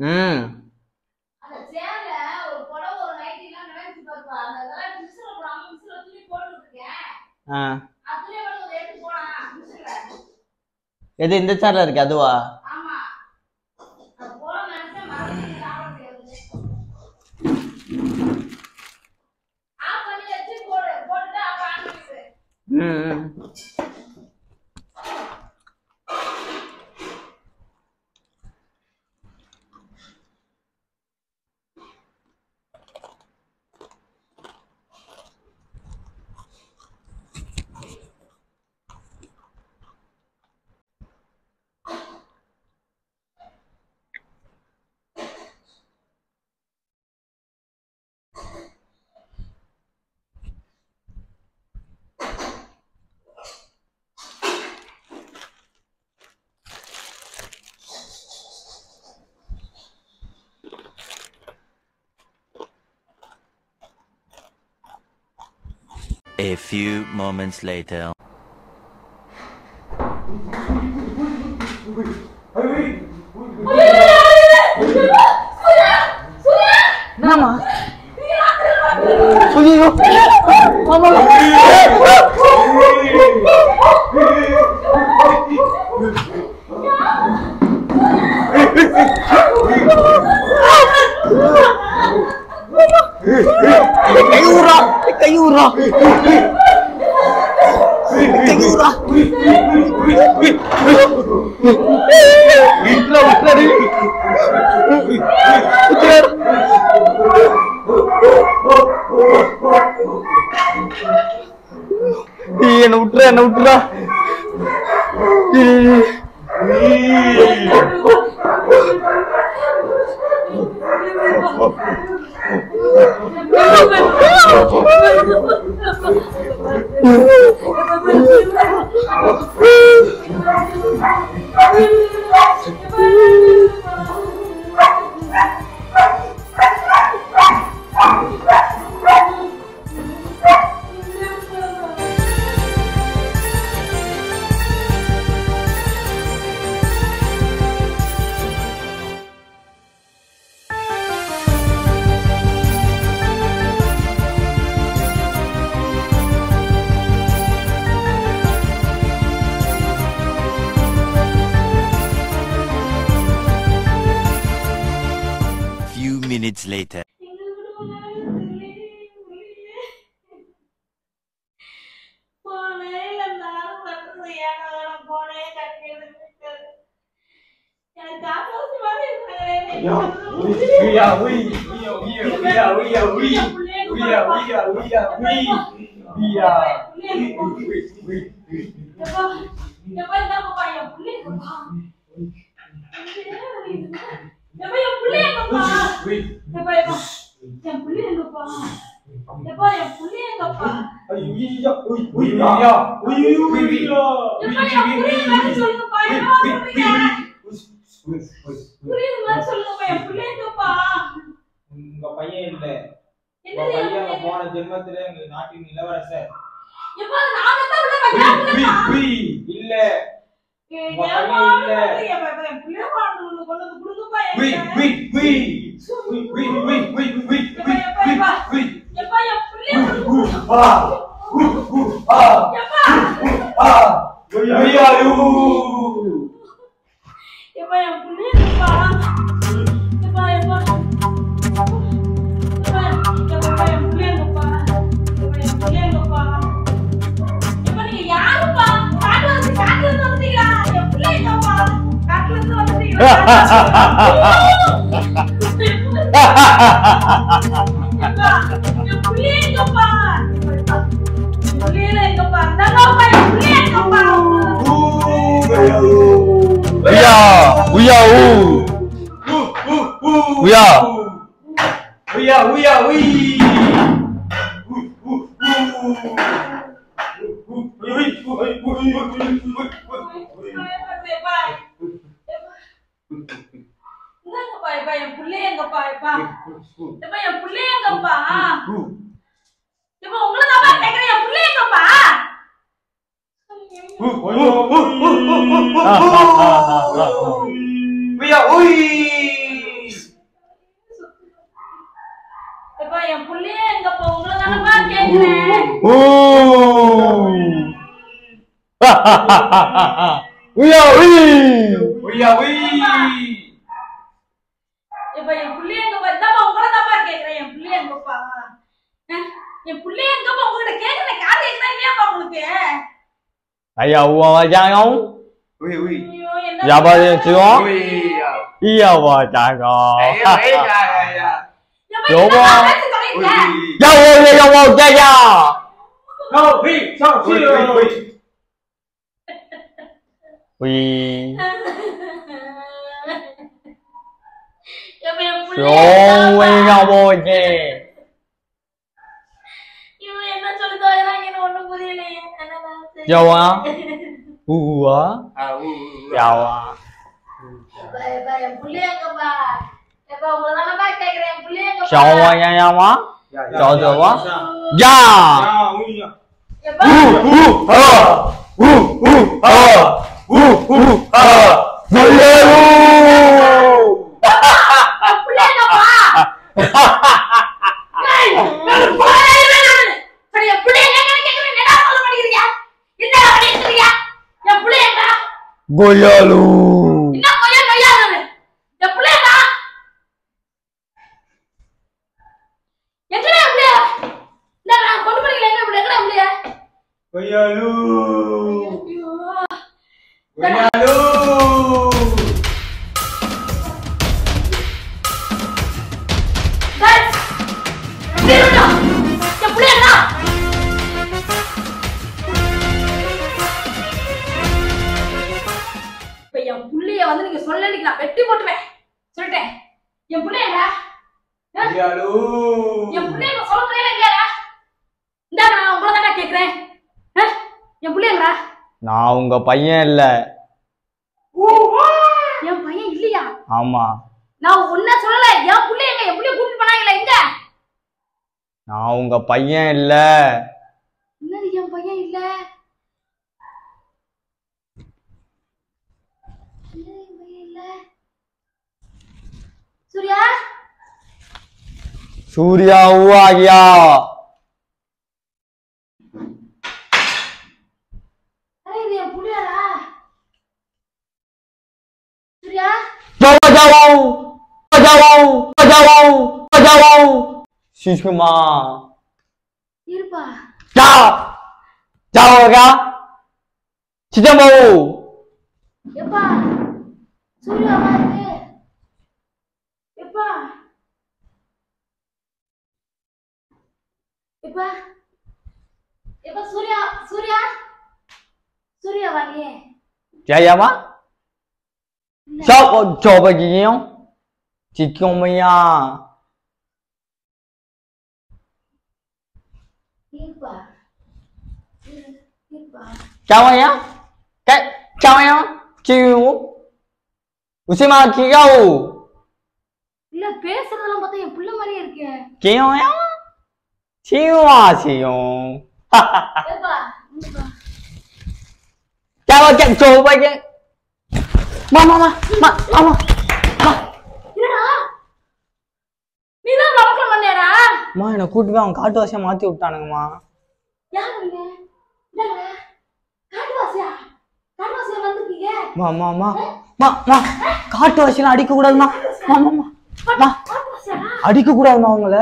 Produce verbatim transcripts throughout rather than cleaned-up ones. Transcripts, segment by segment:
ம் அந்த சேர்ல ஒரு புடவை ஒரு நைட்டி எல்லாம் நினைச்சு பாப்பா அந்த அதெல்லாம் மிஸ்ல போடாம மிஸ்ல துணி போட்டு இருக்கேன். ஆ அதுலயே வந்து எடுத்து போடா மிஸ்ல. எது இந்த சேர்ல இருக்கு அதுவா? ஆமா. அது போற நினைச்சா மறந்து சாப்பிட முடியாது. ஆஃப் பண்ணி வச்சு போடு போட்டுட்டு அப்ப ஆன் பண்ணிடு. ம் A few moments later. என்னம்மா? ஐயோ மாமா கையூரா கையூரா கையூரா இட்ல உட்லடி உட்லர் என்ன விட்டுற என்ன விட்டுறா Minutes later. உங்க பையன் இல்ல உங்க பையன் போன ஜென்மத்துல எங்க நாட்டின் இளவரசர் இல்ல கேக்குறேன். உய்யா உய் உய்யா உய். இப்ப என் புள்ளைய எங்க வந்தாப்பா உங்கள தான்ப்பா கேக்குறேன். என் புள்ளைய எங்கப்பா? என் புள்ளைய எங்கப்பா உங்ககிட்ட கேக்குறேன். காது கேக்குறா இல்லையாப்பா உங்களுக்கு? ஐயா உவா ஜாங் உய் உய். ஐயோ என்ன யாபா ஜியோங் உய்யா. ஐயா வா ஜாங் ஐயா ஐயா ஐயா. யோபா. உய். யா வோ யா வோ யா யா நோ உய் சோ சி உய். உய் எப்ப என் புள்ளைய யோங் வை யா வோ ஜே இவன் என்ன சொல்லி தோயறாங்கன்னு ஒண்ணும் புரியலையே. என்னடா யாவா உவா ஆ உ யாவா எப்ப எப்ப என் புள்ளைய எங்கப்பா? எப்ப உங்கள தானப்பா கேக்குறேன். என் புள்ளைய எங்கப்பா? 小我呀呀吗？ 找着我呀！ யா உய்யா. எப்பா 呜呜啊！呜呜啊！呜呜啊！我耶喽！ என் புள்ளைய எங்கப்பா? ஏய், நான் போறேன் நான். சரி என் புள்ளைய எங்கன்னு கேக்குறேன். என்னடா சொல்ல மாட்டீங்க? என்னடா பண்ணிட்டு என் புள்ளைய எங்க? 我耶喽！ என்ன கொய்யா கொய்யானது? என் புள்ளைய எங்க? எங்கடா என் புள்ளைய? இல்ல நான் கொண்டு போறீங்க எங்க புள்ளைய? எங்கடா புள்ளைய? உய்யாலு. ஐயோ. உய்யாலு. டேய். திருடா. என் புள்ளைய எங்க? இப்ப என் புள்ளைய வந்து நீங்க சொல்லலைக்கு நான் வெட்டி போட்டுவேன். சொல்லிட்டேன். என் புள்ளைய எங்க? உய்யாலு. என் புள்ளைய எங்க சொல்ல முடியல எங்கடா? இந்தா நான் உங்கள தான கேக்குறேன். என் புள்ளைய எங்கடா? நான் உங்க பையன் இல்ல. என் பையன் இல்லையா? ஆமா. நான் உன்ன சொல்லல. என் புள்ளைய எங்க? என் புள்ளைய கூட்டிட்டு போனாங்கல எங்க? நான் உங்க பையன் இல்ல. என்னது என் பையன் இல்ல? என்னது என் பையன் இல்ல? சூர்யா? சூர்யா உவா யா. அரே இது என் புள்ளையாடா. சூர்யா? 叫我叫我叫我叫我叫我去去嘛 இருப்பா. 叫叫我个去叫我 எப்பா? சூர்யா வா இங்க. எப்பா? எப்பா? எப்பா சூர்யா சூர்யா சூர்யா வா நீ. 叫呀嘛叫我叫我几样几种么呀 இருப்பா. இருப்பா. 叫我呀该叫我呀叫我我什么叫我 இல்ல பேசுறதெல்லாம் பார்த்தா என் புள்ள மாதிரியே இருக்கு. 叫我呀叫我叫哈哈哈 ஏப்பா இங்கப்பா. 叫我叫叫我个妈妈妈妈妈妈 என்னடா? நீதான் நமக்கு பண்ணியாடா? அம்மா என்ன கூட்டி போய் அவன் காட்டு வாசியா மாத்தி விட்டானுங்கம்மா. யார் நீங்க? என்னடா? காட்டுவாசியா? காட்டுவாசியா வந்திருக்கீங்க? அம்மா அம்மா அம்மா அம்மா அம்மா காட்டு வாசியெல்லாம் அடிக்க கூடாதுமா. அம்மா அம்மா அம்மா காட்டுவாசியாடா? அடிக்க கூடாதுமா அவங்கள.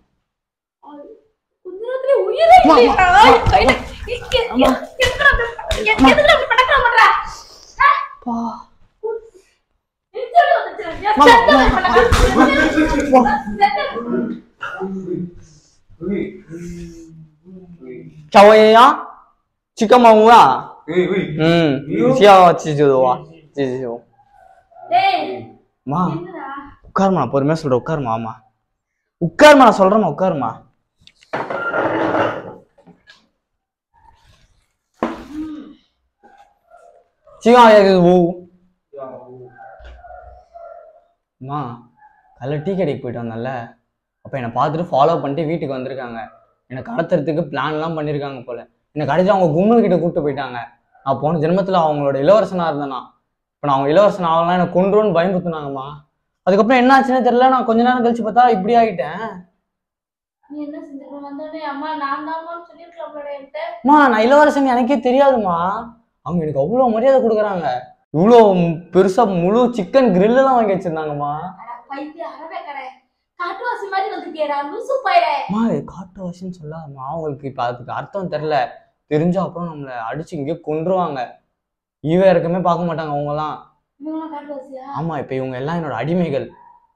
கொஞ்ச நேரத்துல உயிரே இல்லையா? கையில எதுக்குடா எதுக்குடா அப்படி படக்கற பண்ற? பா நெஞ்சோட வந்துச்சு. செத்த படக்கற. உய். 자원이야? 지금 뭐야? உய் உய். 응. 지야 지주와 지주. டேய் மா என்னடா? உட்காருமா நான் பொறுமையா சொல்றேன் உட்காருமா. ஆமா உட்காருமா நான் சொல்றேம்மா உட்காருமா. 지금 얘기 뭐? அம்மா காலைல டீ கடைக்கு போயிட்டு வந்தேன்ல அப்போ என்னை பார்த்துட்டு ஃபாலோ பண்ணிட்டு வீட்டுக்கு வந்திருக்காங்க. என்னை கடத்துறதுக்கு பிளான்லாம் பண்ணியிருக்காங்க போல. என்னை கடைசி அவங்க கும்பல் கிட்ட கூப்பிட்டு போயிட்டாங்க. நான் போன ஜென்மத்தில் அவங்களோட இளவரசனாக இருந்தேன்னா இப்போ நான் அவங்க இளவரசன் ஆகலாம் என்னை கொண்டுருன்னு பயன்படுத்தினாங்கம்மா. அதுக்கப்புறம் என்ன ஆச்சுன்னே தெரியல. நான் கொஞ்ச நேரம் கழிச்சு பார்த்தா இப்படி ஆகிட்டேன். நீ என்ன செஞ்சிருக்க வந்தோடனே அம்மா நான் தான்மான்னு சொல்லியிருக்கலாம்ல என்கிட்ட. அம்மா நான் இளவரசன் எனக்கே தெரியாதுமா. அவங்க எனக்கு அவ்வளோ மரியாதை கொடுக்குறாங்க. இவ்வளோ பெருசா முழு சிக்கன் கிரில் எல்லாம் வாங்கி வச்சிருந்தாங்கம்மா. பைத்தியம் அரவே கடை காட்டுவாசி மாதிரி வந்துட்டேடா லூசு போயிடே. அம்மா காட்டுவாசின்னு சொல்லாதம்மா. அவங்களுக்கு இப்ப அதுக்கு அர்த்தம் தெரியல. தெரிஞ்சா அப்புறம் நம்மளை அடிச்சு இங்கே கொன்றுவாங்க. ஈவ இறக்கமே பார்க்க மாட்டாங்க அவங்க எல்லாம். ஆமா இப்ப இவங்க எல்லாம் என்னோட அடிமைகள்.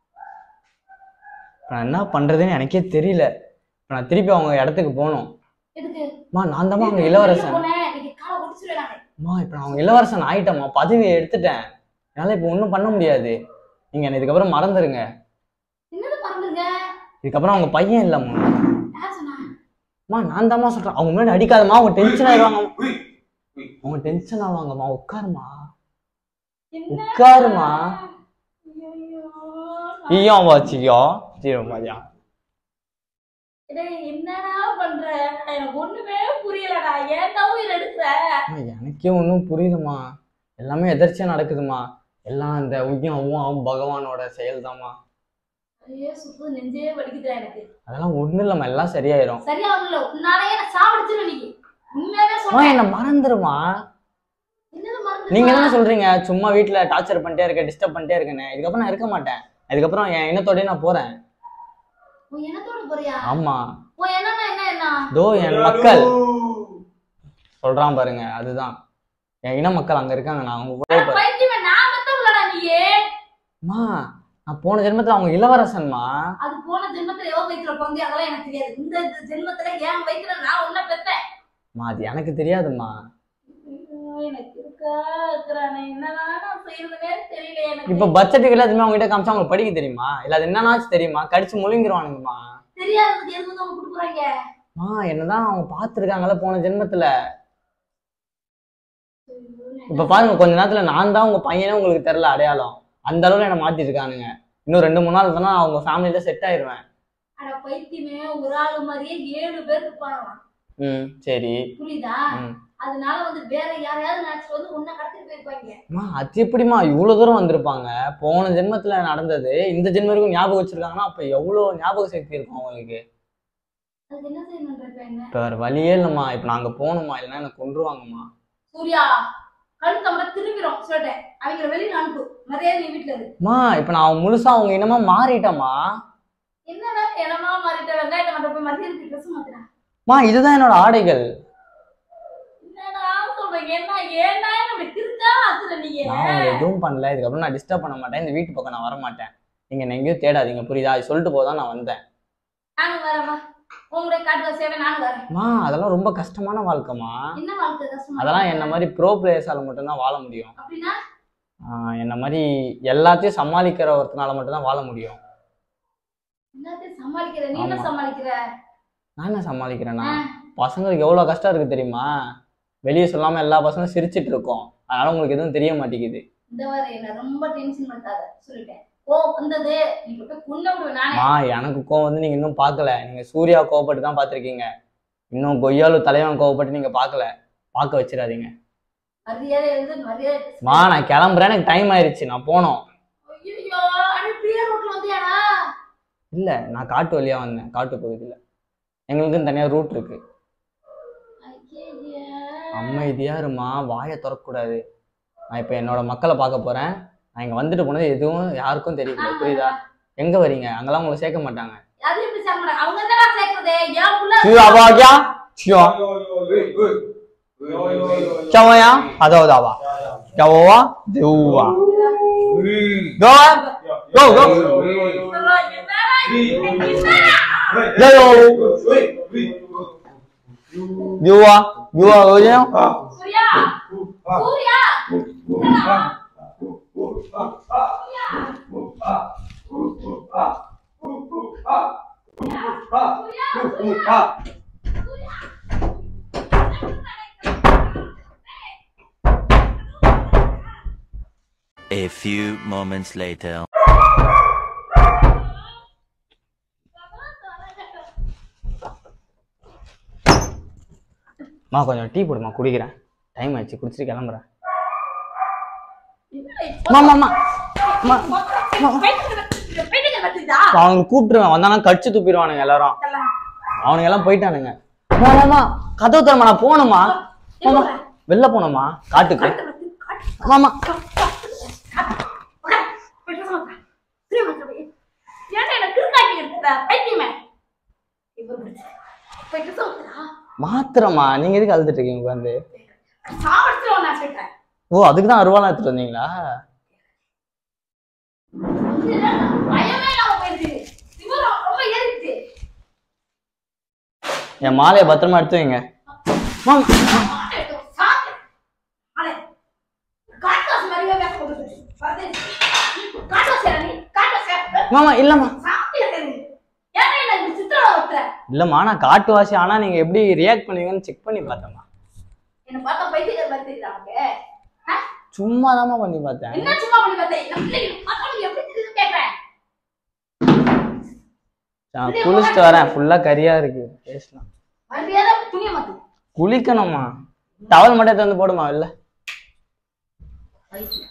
நான் என்ன பண்றதுன்னு எனக்கே தெரியல. இப்ப நான் திருப்பி அவங்க இடத்துக்கு போகணும். அம்மா நான் தான் அவங்க இளவரசன். அம்மா இப்ப நான் அவங்க இளவரசன் ஆயிட்டேம்மா. பதவியை எடுத்துட்டேன். என்னால இப்ப ஒன்றும் பண்ண முடியாது. நீங்க என்ன இதுக்கப்புறம் மறந்துருங்க. இதுக்கப்புறம் அவங்க பையன் இல்லம்மா. அம்மா நான் தாம்மா சொல்றேன். அவங்க முன்னாடி அடிக்காதம்மா. அவங்க டென்ஷன் ஆயிடுவாங்க. அவங்க டென்ஷன் ஆவாங்கம்மா. உட்காருமா உட்காருமா. ஐயோ வாச்சியோ ஜீரோமாயா. என்னடா பண்ற? எனக்கு ஒண்ணுமே புரியலடா. ஏன்டா உயிர் எடுக்கிற? எனக்கே ஒன்றும் புரியுதுமா. எல்லாமே எதர்ச்சியா நடக்குதுமா. எல்லாம் இந்த உய்யம் பகவானோட செயல் தான்மா. நெஞ்சே வலிக்குதுடா எனக்கு. அதெல்லாம் ஒண்ணு இல்லம்மா. எல்லாம் சரியாயிரும். சரியா இல்ல உன்னாலயே நான் சாவடிச்சிரு நீ. உண்மையாவே சொல்றேன். என்ன மறந்துருமா. என்னது மறந்து? நீங்க என்ன சொல்றீங்க? சும்மா வீட்ல டார்ச்சர் பண்ணிட்டே இருக்க, டிஸ்டர்ப் பண்ணிட்டே இருக்கேன்னு. இதுக்கப்புறம் நான் இருக்க மாட்டேன். இதுக்கப்புறம் என் இனத்தோடய நான் போறேன். உன் இனத்தோட போறியா? ஆமா. உன் இனம்னா என்ன என்ன? தோ என் மக்கள் சொல்றான் பாருங்க. அதுதான் என் இன மக்கள் அங்க இருக்காங்க. நான் அவங்க கூட போறேன். பைத்தியமே நான் மத்த உள்ளடா நீயே. அம்மா நான் போன ஜென்மத்துல அவங்க இளவரசன்மா. அது போன ஜென்மத்துல எவ வயித்துல பொறந்தே அதெல்லாம் எனக்கு தெரியாது. இந்த ஜென்மத்துல ஏன் வயித்துல நான் உன்ன பெத்தேன். அம்மா அது எனக்கு தெரியாதும்மா. எனக்கு இருக்கா இருக்கறானே என்னதான் நான் செய்யறதுனே தெரியல எனக்கு. இப்ப பட்ஜெட்டுக்கு எல்லாத்தையுமே அவங்க கிட்ட காமிச்சா அவங்களுக்கு படிக்க தெரியுமா? இல்ல அது என்னன்னாச்சும் தெரியுமா? கடிச்சு முழுங்கிருவானுங்கம்மா. தெரியாததுக்கு எதுக்கு அவங்க குடுக்குறாங்க? அம்மா என்னதான் அவங்க பாத்துருக்காங்கல்ல போன ஜென்மத்துல. இப்ப பாருங்க கொஞ்ச நேரத்துல நான் தான் உங்க பையனே உங்களுக்கு தெரியல அடையாளம். அந்த அளவுல என்ன மாத்தி இருக்கானுங்க. இன்னும் ரெண்டு மூணு நாள் தானே அவங்க ஃபேமிலியில செட் ஆயிருவேன். அட பைத்தியமே ஒரு ஆளு மாதிரியே ஏழு பேர் இருப்பாங்க. ம் சரி புரியுதா? அதனால வந்து வேற யாரையாவது நினைச்சு வந்து உன்னை கடத்திட்டு போயிருப்பாங்க. அம்மா அது எப்படிமா இவ்வளவு தூரம் வந்திருப்பாங்க? போன ஜென்மத்துல நடந்தது இந்த ஜென்ம வரைக்கும் ஞாபகம் வச்சிருக்காங்கன்னா அப்ப எவ்வளவு ஞாபக சக்தி இருக்கும் அவங்களுக்கு. அதுக்கு என்ன செய்யணும்ன்ற என்ன? இப்ப வேற வழியே இல்லம்மா. இப்ப நாங்க போகணுமா இல்லைன்னா என்ன கொன்றுவாங்கம்மா. சூர்யா கழுத்தமர திரும்பிடும் சொல்லிட்டேன். அவங்க வெளியில அனுப்பு. மரியாதை நீ வீட்டுல இரு. அம்மா இப்ப நான் முழுசா அவங்க இனமா மாறிட்டேம்மா. என்னடா இனமா மாறிட்ட? வெங்காயத்தை மட்டும் போய் மத்தியானத்துக்கு ட்ரெஸ் மாத்தினா. அம்மா இதுதான் என்னோட ஆடைகள். என்னடா சொல்றீங்க? என்ன ஏன்னா இப்படி திருக்கா ஆச்சுற நீங்க? நான் எதுவும் பண்ணல. இதுக்கப்புறம் நான் டிஸ்டர்ப் பண்ண மாட்டேன். இந்த வீட்டு பக்கம் நான் வர மாட்டேன். நீங்க என்ன எங்கேயும் தேடாதீங்க புரியுதா? அது சொல்லிட்டு போதான் நான் வந்தேன். நானும் வரேம்மா. உங்களுடைய காட்டு சேவை நானும் வரேன். அம்மா அதெல்லாம் ரொம்ப கஷ்டமான வாழ்க்கைமா. என்ன வாழ்க்கை கஷ்டமா? அதெல்லாம் என்ன மாதிரி ப்ரோ பிளேயர்ஸால மட்டும்தான் வாழ முடியும். அப்படின்னா என்ன மாதிரி எல்லாத்தையும் சமாளிக்கிற ஒருத்தனால மட்டும்தான் வாழ முடியும். எல்லாத்தையும் சமாளிக்கிற நீ என்ன சமாளிக்கிற? நான் என்ன சமாளிக்கிறேன்னா பசங்களுக்கு எவ்வளவு கஷ்டம் இருக்கு தெரியுமா? வெளியே சொல்லாம எல்லா பசங்களும் சிரிச்சிட்டு இருக்கோம். அதனால உங்களுக்கு எதுவும் தெரிய மாட்டேங்குது. இந்த வர என்ன ரொம்ப டென்ஷன் பண்ணாத சொல்லிட்டேன். ஓ வந்தது நீ போய் கொல்ல விடுவேன் நானே. மா எனக்கு கோவம் வந்து நீங்க இன்னும் பார்க்கல. நீங்க சூர்யா கோவப்பட்டு தான் பார்த்திருக்கீங்க. இன்னும் கொய்யாலு தலைவன் கோவப்பட்டு நீங்க பார்க்கல. பார்க்க வச்சிடாதீங்க. மரியாதை எழுது மரியாதை. மா நான் கிளம்புறேன். எனக்கு டைம் ஆயிடுச்சு. நான் போனோம். ஐயோ அடி பிரியா ரோட்ல வந்தியாடா? இல்ல நான் காட்டு வழியா வந்தேன். காட்டு பகுதியில எங்களுக்குன்னு தனியா ரூட் இருக்கு. அமைதியா இருமா. வாயை திறக்கக்கூடாது. நான் இப்ப என்னோட மக்களை பார்க்க போறேன். நான் இங்க வந்துட்டு போனது எதுவும் யாருக்கும் தெரியல புரியுதா? எங்க வரீங்க? அங்கெல்லாம் உங்களை சேர்க்க மாட்டாங்க. அது எப்படி சேர்க்க மாட்டாங்க? அவங்க என்னடா சேர்க்கறது? ஏன் புள்ள சிவா பாக்கியா சிவா சவயா அதோதாவா சவவா தேவா கோ கோ கோ ஜயோ யுவா யுவா ஓஜே Surya Surya A few moments later. மா கொஞ்சம் டீ போடுமா குடிக்கிறேன். டைம் ஆயிடுச்சு குடிச்சிட்டு கிளம்புறேன். அவங்க கூப்பிட்டுருவேன் வந்தானா கடிச்சு துப்பிடுவானுங்க எல்லாரும். அவனுங்க எல்லாம் போயிட்டானுங்க. மாமா கதவு தரமா, நான் போகணுமா மாமா, வெளில போனோமா காட்டுக்கு மாமா. மாத்திரமா நீங்க எதுக்கு அழுதுட்டு இருக்கீங்க உட்காந்து? ஓ அதுக்குதான் அருவாலாம் எடுத்துட்டு வந்தீங்களா? என் மாலையை பத்திரமா எடுத்து வைங்க. மாமா இல்லம்மா இல்லம்மா நான் காட்டுவாசி. ஆனா நீங்க எப்படி ரியாக்ட் பண்ணுவீங்கன்னு செக் பண்ணி பார்த்தேம்மா. சும்மாதாம்மா பண்ணி பார்த்தேன். குளிச்சுட்டு வரேன், ஃபுல்லா கரியா இருக்கு. பேசலாம். குளிக்கணுமா? டவல் மட்டும் எடுத்து வந்து போடுமா இல்ல?